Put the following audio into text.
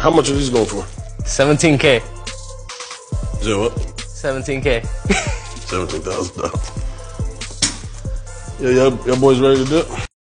How much are these going for? 17K. Is that what? 17K. $17,000. Yeah, y'all boys ready to dip?